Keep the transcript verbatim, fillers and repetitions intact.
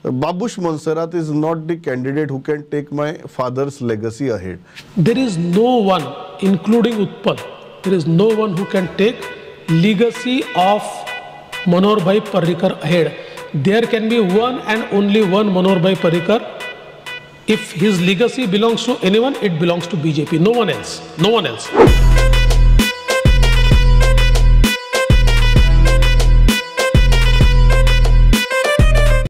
Babush Monserrat is not the candidate who can take my father's legacy ahead. There is no one, including Utpal, there is no one who can take legacy of Manohar Bhai Parrikar ahead. There can be one and only one Manohar Bhai Parrikar. If his legacy belongs to anyone, it belongs to B J P. No one else. No one else.